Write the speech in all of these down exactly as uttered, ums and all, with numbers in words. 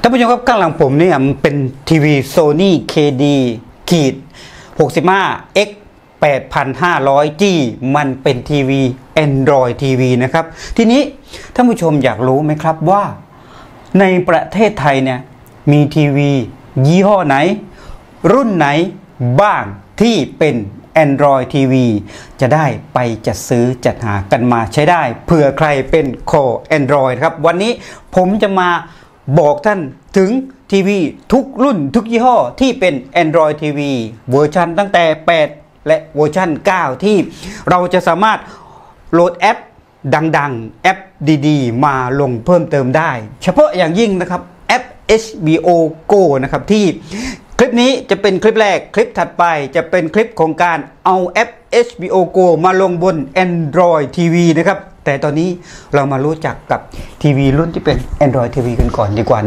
ท่านผู้ชมครับข้างหลังผมเนี่ยมันเป็นทีวี Sony เค ดี หกสิบห้า เอ็กซ์ แปดพันห้าร้อยจี มันเป็นทีวี Android ที วี นะครับทีนี้ท่านผู้ชมอยากรู้ไหมครับว่าในประเทศไทยเนี่ยมีทีวียี่ห้อไหนรุ่นไหนบ้างที่เป็น Android ที วี จะได้ไปจัดซื้อจัดหากันมาใช้ได้เผื่อใครเป็นคอ Android ครับวันนี้ผมจะมาบอกท่านถึงทีวีทุกรุ่นทุกยี่ห้อที่เป็น Android ที วี เวอร์ชันตั้งแต่แปดและเวอร์ชันเก้าที่เราจะสามารถโหลดแอปดังๆแอปดีๆมาลงเพิ่มเติมได้เฉพาะอย่างยิ่งนะครับแอป เอช บี โอ Go นะครับที่คลิปนี้จะเป็นคลิปแรกคลิปถัดไปจะเป็นคลิปของการเอาแอป เอช บี โอ Go มาลงบน Android ที วี นะครับแต่ตอนนี้เรามารู้จักกับทีวีรุ่นที่เป็น Android ที วี กันก่อนดีกว่า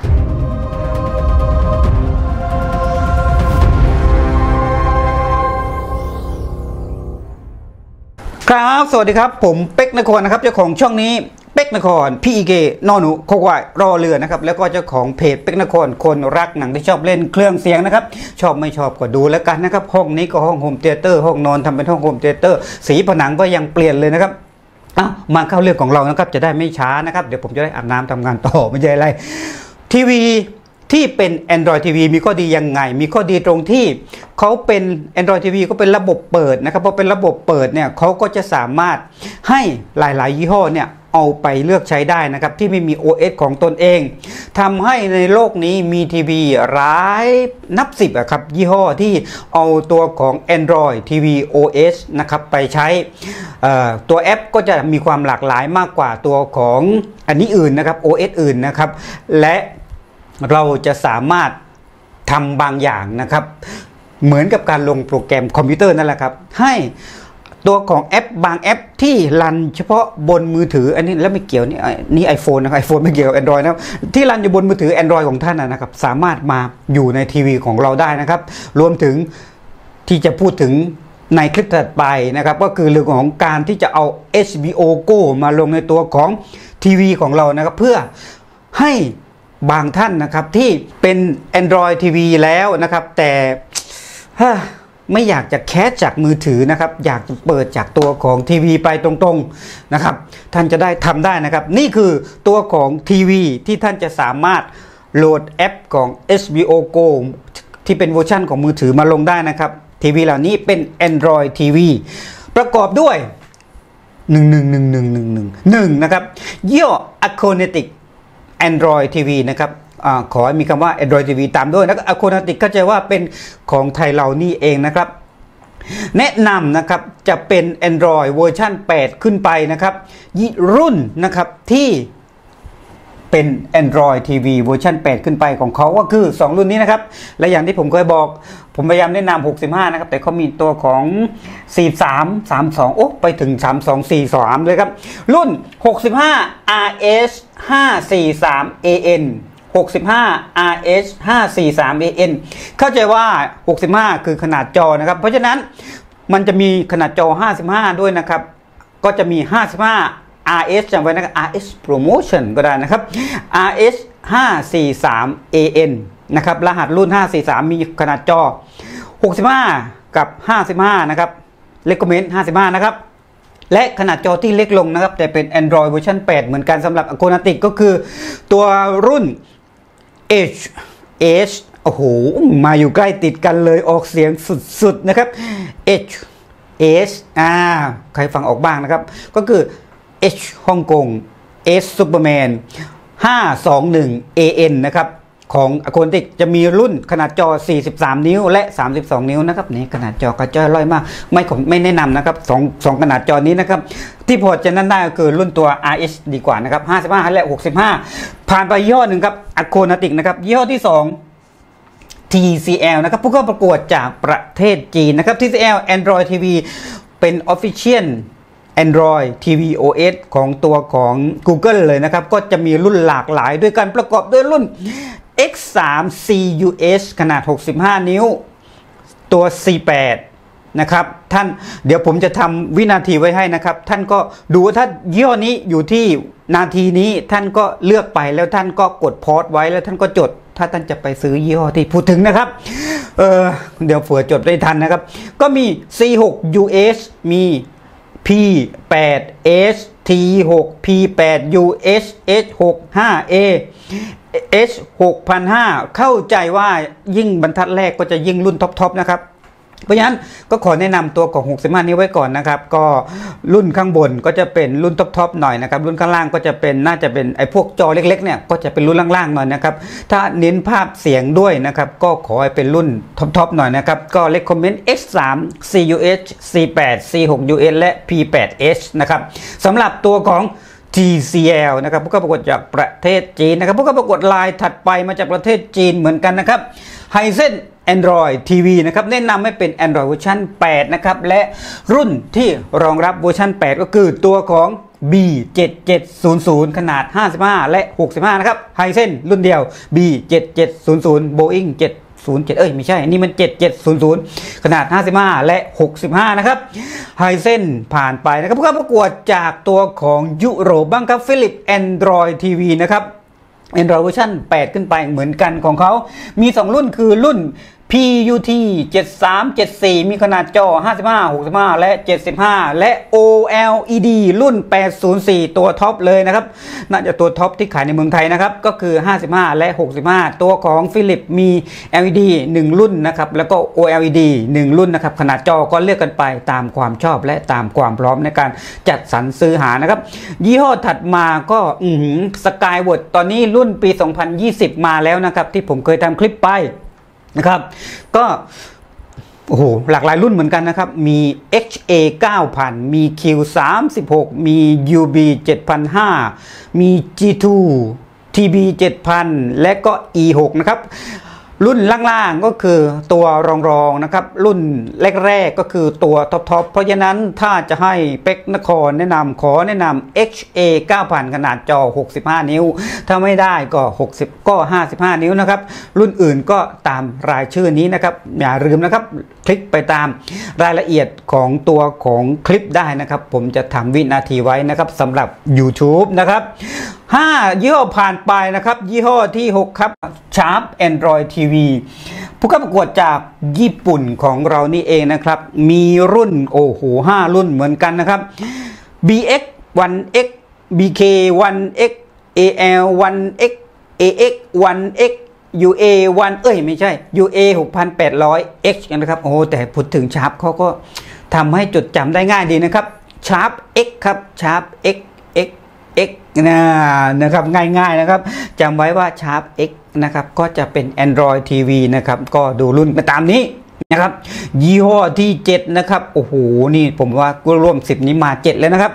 นะครับสวัสดีครับผมเป็กนครนะครับเจ้าของช่องนี้เป็กนครพี่อีเกนอหนูโคควายรอเรือนะครับแล้วก็เจ้าของเพจเป็กนครคนรักหนังที่ชอบเล่นเครื่องเสียงนะครับชอบไม่ชอบก็ดูแล้วกันนะครับห้องนี้ก็ห้องโฮมเธียเตอร์ห้องนอนทำเป็นห้องโฮมเธียเตอร์สีผนังก็ยังเปลี่ยนเลยนะครับเอามาเข้าเรื่องของเรานะครับจะได้ไม่ช้านะครับเดี๋ยวผมจะได้อาบน้ำทำงานต่อไม่ใช่อะไรทีวีที่เป็น Android ที วี มีข้อดียังไงมีข้อดีตรงที่เขาเป็น Android ที วี ก็เป็นระบบเปิดนะครับพอเป็นระบบเปิดเนี่ยเขาก็จะสามารถให้หลายๆยี่ห้อเนี่ยเอาไปเลือกใช้ได้นะครับที่ไม่มี โอ เอส ของตนเองทำให้ในโลกนี้มีทีวีหลายนับสิบอะครับยี่ห้อที่เอาตัวของ Android ที วี โอ เอส นะครับไปใช้ตัวแอปก็จะมีความหลากหลายมากกว่าตัวของอันนี้อื่นนะครับ โอ เอส อื่นนะครับและเราจะสามารถทำบางอย่างนะครับเหมือนกับการลงโปรแกรมคอมพิวเตอร์นั่นแหละครับให้ตัวของแอปบางแอปที่รันเฉพาะบนมือถืออันนี้แล้วไม่เกี่ยวนี่นี่ไอโฟนนะครับไอโฟนไม่เกี่ยว Android นะที่รันอยู่บนมือถือ Android ของท่านนะครับสามารถมาอยู่ในทีวีของเราได้นะครับรวมถึงที่จะพูดถึงในคลิปถัดไปนะครับก็คือเรื่องของการที่จะเอา เอช บี โอ Go มาลงในตัวของทีวีของเรานะครับเพื่อให้บางท่านนะครับที่เป็น Android ที วี แล้วนะครับแต่ไม่อยากจะแคสจากมือถือนะครับอยากจะเปิดจากตัวของทีวีไปตรงๆนะครับท่านจะได้ทำได้นะครับนี่คือตัวของทีวีที่ท่านจะสามารถโหลดแอปของ เอช บี โอ Go ที่เป็นเวอร์ชันของมือถือมาลงได้นะครับทีวีเหล่านี้เป็น Android ที วี ประกอบด้วยหนึ่ง หนึ่ง หนึ่ง หนึ่ง หนึ่ง หนึ่ง หนึ่งนะครับยี่ห้อ Acronetic Android ที วี นะครับอขอให้มีคำว่า Android ที วี ตามด้วยแล้วก็ Acronetic เข้าใจว่าเป็นของไทยเรานี่เองนะครับแนะนำนะครับจะเป็น Android เวอร์ชันแปดขึ้นไปนะครับรุ่นนะครับที่เป็น Android ที วี เวอร์ชันแปดขึ้นไปของเขาก็คือสองรุ่นนี้นะครับและอย่างที่ผมเคยบอกผมพยายามแนะนำหกสิบห้านะครับแต่เขามีตัวของสี่สิบสาม สามสิบสองโอ้ไปถึงสามสิบสอง สี่สิบสามเลยครับรุ่นหกสิบห้า อาร์ เอส ห้าสี่สาม เอ เอ็น หกสิบห้า อาร์ เอส ห้าสี่สาม เอ เอ็น เข้าใจว่าหกสิบห้าคือขนาดจอนะครับเพราะฉะนั้นมันจะมีขนาดจอห้าสิบห้าด้วยนะครับก็จะมีห้าสิบห้า อาร์ เอส จำไว้นะครับ อาร์ เอส Promotion ก็ได้นะครับ อาร์ เอส ห้าสี่สาม เอ เอ็น นะครับรหัสรุ่นห้าสี่สามมีขนาดจอหกสิบห้ากับห้าสิบห้านะครับ Recommend ห้าสิบห้านะครับและขนาดจอที่เล็กลงนะครับแต่เป็น Android เวอร์ชันแปดเหมือนกันสำหรับ Acronetic ก็คือตัวรุ่น H H โอ้โหมาอยู่ใกล้ติดกันเลยออกเสียงสุดๆนะครับ H H อ่าใครฟังออกบ้างนะครับก็คือ H ฮ่องกง S Superman ห้าสองหนึ่ง เอ เอ็น นะครับของ Acronetic จะมีรุ่นขนาดจอสี่สิบสามนิ้วและสามสิบสองนิ้วนะครับนี่ขนาดจอกระจอยร่อยมากไม่ผมไม่แนะนำนะครับสอง สองขนาดจอนี้นะครับที่พอจะนั้นได้ก็คือรุ่นตัว อาร์ เอส ดีกว่านะครับห้าสิบห้าและหกสิบห้าผ่านไปยี่ห้อหนึ่งครับ Acronetic นะครับยี่ห้อที่สอง ที ซี แอล นะครับผู้เข้าประกวดจากประเทศจีนนะครับ ที ซี แอล Android ที วี เป็น Official Android ที วี โอ เอส ของตัวของ Google เลยนะครับก็จะมีรุ่นหลากหลายด้วยกันประกอบด้วยรุ่น เอ็กซ์ สาม ซี ยู เอส ขนาดหกสิบห้านิ้วตัว ซี แปดนะครับท่านเดี๋ยวผมจะทำวินาทีไว้ให้นะครับท่านก็ดูว่าถ้ายี่ห้อนี้อยู่ที่นาทีนี้ท่านก็เลือกไปแล้วท่านก็กดพอสไว้แล้วท่านก็จดถ้าท่านจะไปซื้อยี่ห้อที่พูดถึงนะครับเออเดี๋ยวเผื่อจดได้ทันนะครับก็มี ซี หก ยู เอส มี พี แปด เอส ที หก พี แปด ยู เอส เอส หก ห้า เอ เอส หกพันห้าร้อย เข้าใจว่ายิ่งบรรทัดแรกก็จะยิ่งรุ่นท็อปๆนะครับเพราะฉะนั้นก็ขอแนะนำตัวของหกสิบห้านิ้วไว้ก่อนนะครับก็รุ่นข้างบนก็จะเป็นรุ่นท็อปๆหน่อยนะครับรุ่นข้างล่างก็จะเป็นน่าจะเป็นไอ้พวกจอเล็กๆเนี่ยก็จะเป็นรุ่นล่างๆหน่อยนะครับถ้าเน้นภาพเสียงด้วยนะครับก็ขอให้เป็นรุ่นท็อปๆหน่อยนะครับก็ recommend เอ็กซ์ สาม ซี ยู เอช ซี แปด ซี หก ยู เอส และ พี แปด เอส นะครับสำหรับตัวของ ที ซี แอล นะครับผู้เข้าประกวดจากประเทศจีนนะครับผู้เข้าประกวดลายถัดไปมาจากประเทศจีนเหมือนกันนะครับ Hisense Android ที วี นะครับแนะนำให้เป็น Android เวอร์ชันแปดนะครับและรุ่นที่รองรับเวอร์ชันแปดก็คือตัวของ บี เจ็ดเจ็ดศูนย์ศูนย์ ขนาดห้าสิบห้าและหกสิบห้านะครับ Hisense รุ่นเดียว บี เจ็ดเจ็ดศูนย์ศูนย์ Boeing เจ็ดศูนย์เจ็ดเอ้ยไม่ใช่นี่มันเจ็ดเจ็ดศูนย์ศูนย์ขนาดห้าสิบห้าและหกสิบห้านะครับ Hisense ผ่านไปนะครับผู้เข้าประกวดจากตัวของยุโรปบ้างครับ Philips Android ที วี นะครับ Android เวอร์ชันแปดขึ้นไปเหมือนกันของเขามีสองรุ่นคือรุ่น พี ยู ที เจ็ดสามเจ็ดสี่ มีขนาดจอห้าสิบห้า หกสิบห้าและเจ็ดสิบห้าและ โอ แอล อี ดี รุ่นแปดศูนย์สี่ตัวท็อปเลยนะครับน่าจะตัวท็อปที่ขายในเมืองไทยนะครับก็คือห้าสิบห้าและหกสิบห้าตัวของ Philips มี แอล อี ดี หนึ่งรุ่นนะครับแล้วก็ โอ แอล อี ดี หนึ่งรุ่นนะครับขนาดจอก็เลือกกันไปตามความชอบและตามความพร้อมในการจัดสรรซื้อหานะครับยี่ห้อถัดมาก็อือหือ Skyward ตอนนี้รุ่นปีสองพันยี่สิบมาแล้วนะครับที่ผมเคยทำคลิปไปนะครับก็โอ้โหหลากหลายรุ่นเหมือนกันนะครับมี เอช เอ เก้าพัน มี คิว สามสิบหก มี ยู บี เจ็ดพันห้าร้อย มี จี ทู ที บี เจ็ดพัน และก็ อี หก นะครับรุ่นล่างๆก็คือตัวรองๆนะครับรุ่นแรกๆก็คือตัวท็อปๆเพราะฉะนั้นถ้าจะให้เป็กนครแนะนำขอแนะนำ เอช เอ เก้าพัน ขนาดจอหกสิบห้านิ้วถ้าไม่ได้ก็หกสิบก็ห้าสิบห้านิ้วนะครับรุ่นอื่นก็ตามรายชื่อนี้นะครับอย่าลืมนะครับคลิกไปตามรายละเอียดของตัวของคลิปได้นะครับผมจะทำวินาทีไว้นะครับสำหรับ YouTube นะครับห้ายี่ห้อผ่านไปนะครับยี่ห้อที่หกครับ Sharp Android ที วี ผู้เข้าประกวดจากญี่ปุ่นของเรานี่เองนะครับมีรุ่นโอ้โหห้ารุ่นเหมือนกันนะครับ บี เอ็กซ์ วัน เอ็กซ์ บี เค วัน เอ็กซ์ เอ แอล วัน เอ็กซ์ เอ เอ็กซ์ วัน เอ็กซ์ ยู เอ วัน เอ้ยไม่ใช่ ยู เอ หกพันแปดร้อย เอ็กซ์ นะครับโอ้แต่พูดถึง Sharp เขาก็ทำให้จดจำได้ง่ายดีนะครับ Sharp X ครับ Sharp X X X นะนะครับง่ายๆนะครับจำไว้ว่า Sharp X นะครับก็จะเป็น Android ที วี นะครับก็ดูรุ่นไปตามนี้นะครับยี่ห้อที่เจ็ดนะครับโอ้โหนี่ผมว่าก็ร่วมสิบนี้มาเจ็ดแล้วนะครับ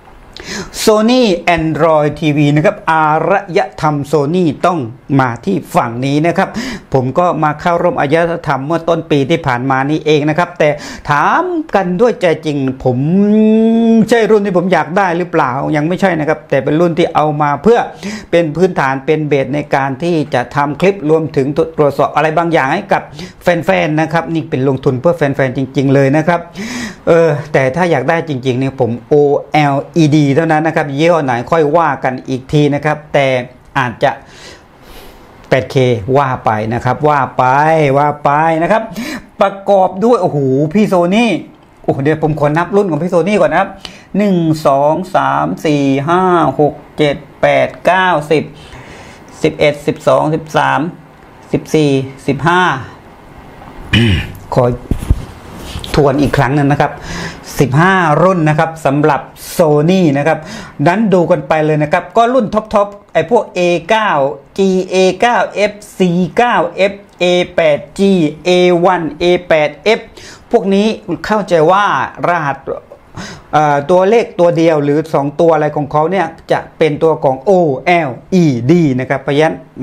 Sony Android ที วี นะครับอารยธรรม Sony ต้องมาที่ฝั่งนี้นะครับผมก็มาเข้าร่วมอารยธรรมเมื่อต้นปีที่ผ่านมานี้เองนะครับแต่ถามกันด้วยใจจริงผมใช่รุ่นที่ผมอยากได้หรือเปล่ายังไม่ใช่นะครับแต่เป็นรุ่นที่เอามาเพื่อเป็นพื้นฐานเป็นเบสในการที่จะทำคลิปรวมถึงตรวจสอบอะไรบางอย่างให้กับแฟนๆนะครับนี่เป็นลงทุนเพื่อแฟนๆจริงๆเลยนะครับเออแต่ถ้าอยากได้จริงๆเนี่ยผม โอ แอล อี ดี เท่านั้นนะครับยี่ห้อไหนค่อยว่ากันอีกทีนะครับแต่อาจจะ แปดเค ว่าไปนะครับว่าไปว่าไปนะครับประกอบด้วยโอ้โหพี่โซนี่โอ้เดี๋ยวผมขอนับรุ่นของพี่โซนี่ก่อนนะครับหนึ่ง สอง สาม สี่ ห้า หก เจ็ด แปด เก้า สิบ สิบเอ็ด สิบสอง สิบสาม สิบสี่ สิบห้า ขอทวนอีกครั้งนึงนะครับสิบห้ารุ่นนะครับสำหรับ Sony นะครับนั้นดูกันไปเลยนะครับก็รุ่นท็อปๆไอ้พวก เอ เก้า จี เอ เก้า เอฟ ซี เก้า เอฟ เอ แปด จี เอ วัน เอ แปด เอฟ พวกนี้เข้าใจว่ารหัสตัวเลขตัวเดียวหรือสองตัวอะไรของเขาเนี่ยจะเป็นตัวของ โอ แอล อี ดี นะครับเพราะฉะนั้น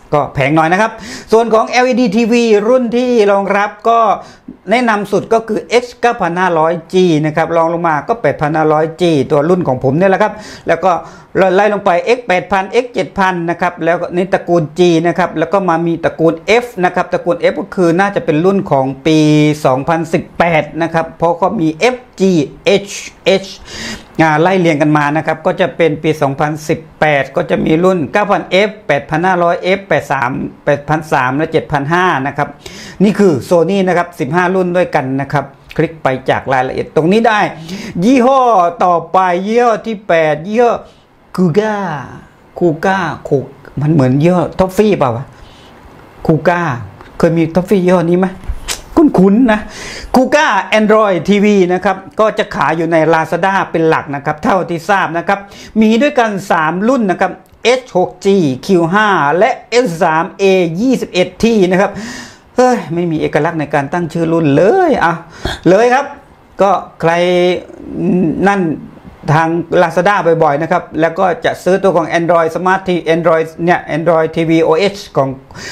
ก็แพงหน่อยนะครับส่วนของ แอล อี ดี ที วี รุ่นที่รองรับก็แนะนำสุดก็คือ เอ็กซ์ เก้าพันห้าร้อยจี นะครับรองลงมาก็ แปดพันห้าร้อยจี ตัวรุ่นของผมเนี่ยแหละครับแล้วก็ไล่ลงไป เอ็กซ์ แปดพัน เอ็กซ์ เจ็ดพัน นะครับแล้วก็นี่ตระกูล G นะครับแล้วก็มามีตระกูล F นะครับตระกูล F ก็คือน่าจะเป็นรุ่นของปี สองพันสิบแปด นะครับเพราะเขามี เอฟ จี เอช เอช ไล่เรียงกันมานะครับก็จะเป็นปี สองพันสิบแปด ก็จะมีรุ่น เก้าพันเอฟ แปดพันห้าร้อยเอฟ แปดพันสามร้อย แปดพันสามร้อย และ เจ็ดพันห้าร้อย นะครับนี่คือ Sony นะครับสิบห้ารุ่นด้วยกันนะครับคลิกไปจากรายละเอียดตรงนี้ได้ยี่ห้อต่อไปยี่ห้อที่แปดยี่ห้อคูก้าคูก้าคูมันเหมือนยี่ห้อท็อฟฟี่เปล่าวะคูก้าเคยมีท็อฟฟี่ยี่ห้อนี้ไหมคุ้นๆนะคูก้า Android ที วี นะครับก็จะขายอยู่ใน Lazada เป็นหลักนะครับเท่าที่ทราบนะครับมีด้วยกันสามรุ่นนะครับ เอช หกจี คิว ห้า และ เอส สาม เอ ยี่สิบเอ็ด ที นะครับเฮ้ยไม่มีเอกลักษณ์ในการตั้งชื่อรุ่นเลยอ่ะเลยครับก็ใครนั่นทาง Lazada บ่อยๆนะครับแล้วก็จะซื้อตัวของ Android Smart ที่ Android เนี่ย Android ที วี โอ เอช ของ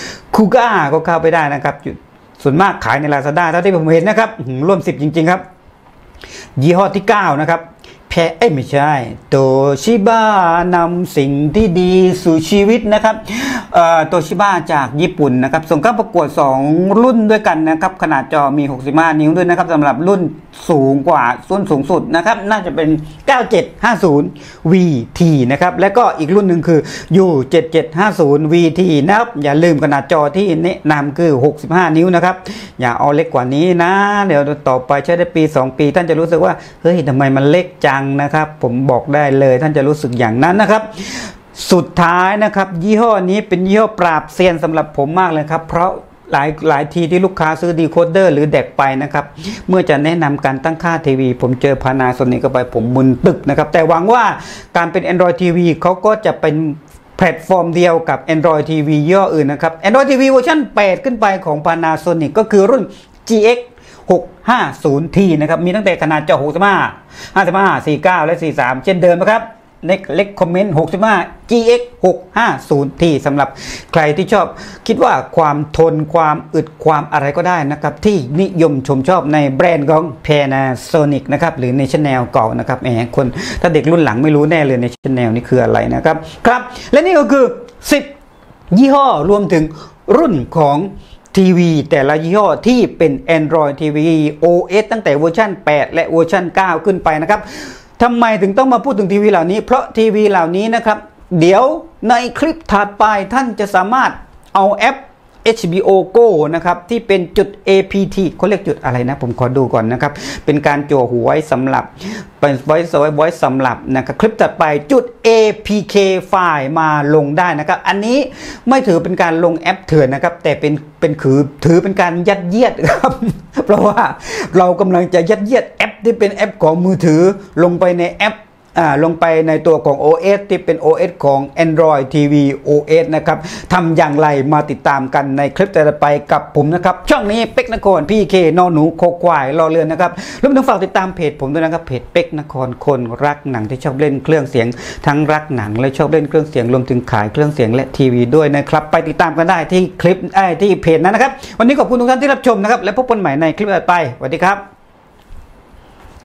Kuga ก็เข้าไปได้นะครับส่วนมากขายใน Lazada เท่าที่ผมเห็นนะครับร่วมสิบจริงๆครับยี่ห้อที่เก้านะครับแพเอ้ยไม่ใช่โตชิบะนำสิ่งที่ดีสู่ชีวิตนะครับโตชิบะจากญี่ปุ่นนะครับส่งเข้าประกวดสองรุ่นด้วยกันนะครับขนาดจอมีหกสิบห้านิ้วด้วยนะครับสำหรับรุ่นสูงกว่าส่วนสูงสุดนะครับน่าจะเป็นเก้าเจ็ดห้าศูนย์ วี ที นะครับและก็อีกรุ่นหนึ่งคือ ยู เจ็ดเจ็ดห้าศูนย์ วี ที นะครับอย่าลืมขนาดจอที่แนะนำคือหกสิบห้านิ้วนะครับอย่าเอาเล็กกว่านี้นะเดี๋ยวต่อไปใช้ได้ปีสองปีท่านจะรู้สึกว่าเฮ้ยทำไมมันเล็กจังนะครับผมบอกได้เลยท่านจะรู้สึกอย่างนั้นนะครับสุดท้ายนะครับยี่ห้อนี้เป็นยี่ห้อปราบเซียนสำหรับผมมากเลยครับเพราะหลายหลายทีที่ลูกค้าซื้อดีโคเดอร์หรือเด็กไปนะครับเมื่อจะแนะนำการตั้งค่าทีวีผมเจอพานาโซนิกเข้าไปผมมึนตึกนะครับแต่หวังว่าการเป็น Android ที วี เขาก็จะเป็นแพลตฟอร์มเดียวกับ Android ที วี ยี่ห้ออื่นนะครับ Android ที วี เวอร์ชันแปดขึ้นไปของ Panasonic ก็คือรุ่น จี เอ็กซ์ หกห้าศูนย์ ที นะครับมีตั้งแต่ขนาดจอหกสิบห้า ห้าสิบห้า สี่สิบเก้า และ สี่สิบสาม เช่นเดิมนะครับเล็กเล็กคอมเมนต์หกสิบห้า จี เอ็กซ์ หกห้าศูนย์ ที สำหรับใครที่ชอบคิดว่าความทนความอึดความอะไรก็ได้นะครับที่นิยมชมชอบในแบรนด์ของ Panasonic นะครับหรือใน Channel เก่านะครับแหมคนถ้าเด็กรุ่นหลังไม่รู้แน่เลยใน Channel นี่คืออะไรนะครับครับและนี่ก็คือสิบยี่ห้อรวมถึงรุ่นของทีวีแต่ละยี่ห้อที่เป็น Android ที วี โอ เอส ตั้งแต่เวอร์ชันแปดและเวอร์ชันเก้าขึ้นไปนะครับทำไมถึงต้องมาพูดถึงทีวีเหล่านี้เพราะทีวีเหล่านี้นะครับเดี๋ยวในคลิปถัดไปท่านจะสามารถเอาแอป เอช บี โอ Go นะครับที่เป็นจุด เอ พี ที เขาเรียกจุดอะไรนะผมขอดูก่อนนะครับเป็นการจั่วหัวไว้สำหรับเป็น voice voice สำหรับนะครับคลิปถัดไปจุด เอ พี เค ไฟล์มาลงได้นะครับอันนี้ไม่ถือเป็นการลงแอปเถื่อนนะครับแต่เป็นเป็นคือถือเป็นการยัดเยียดครับเพราะว่าเรากำลังจะยัดเยียดแอปที่เป็นแอปของมือถือลงไปในแอปลงไปในตัวของ โอ เอส ที่เป็น โอ เอส ของ Android ที วี โอ เอส นะครับทำอย่างไรมาติดตามกันในคลิปต่อไปกับผมนะครับช่องนี้เป็กนครพี่เคนอหนูโคควายรอเรือนนะครับรวมถึงฝากติดตามเพจผมด้วยนะครับเพจเป็กนครคนรักหนังที่ชอบเล่นเครื่องเสียงทั้งรักหนังและชอบเล่นเครื่องเสียงรวมถึงขายเครื่องเสียงและทีวีด้วยนะครับไปติดตามกันได้ที่คลิปที่เพจนั้นนะครับวันนี้ขอบคุณทุกท่านที่รับชมนะครับและพบกันใหม่ในคลิปต่อไปสวัสดีครับ